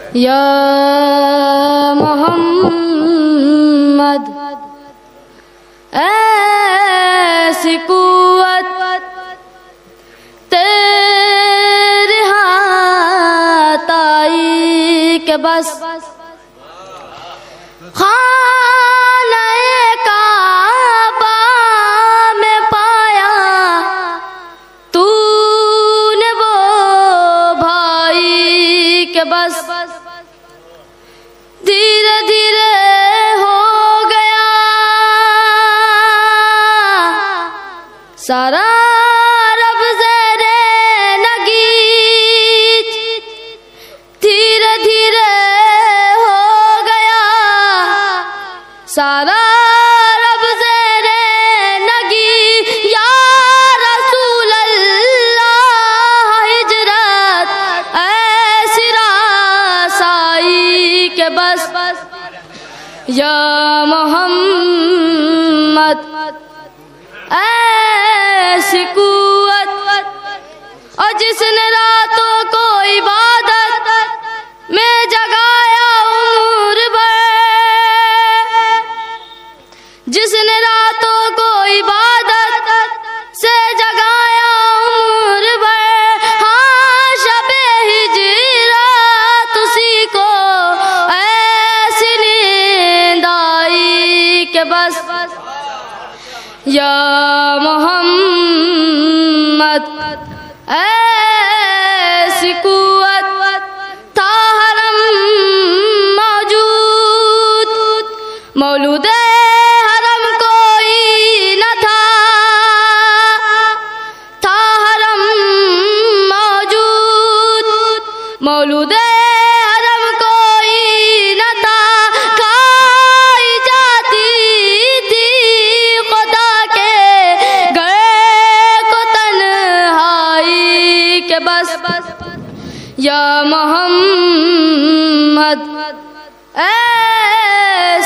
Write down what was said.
یا محمد ایسی قوت تیرے ہاتھ آئی کہ بس خانہ کعبہ میں پایا تو نے وہ بھائی کہ بس دھیرے دھیرے ہو گیا سارا رب زیرے نگیچ، دھیرے دھیرے ہو گیا سارا رب زیرے نگی۔ یا رسول اللہ ہجرت ایسی رسائی کہ بس یا محمد ایسی قوت، اور جس نے راتوں کو عبادت میں جگایا عمر بھر، جس نے راتوں کو عبادت سے جگایا عمر بھر، ہاں شب ہجرت اسی کو ایسی نیند آئی کہ بس یا محمد ایسی قوت تھا حرم موجود، مولود حرم کوئی نہ تھا، تھا حرم موجود مولود حرم کوئی نہ تھا، کھائی جاتی تھی خدا کے گھر کو تنہائی کہ بس یا محمد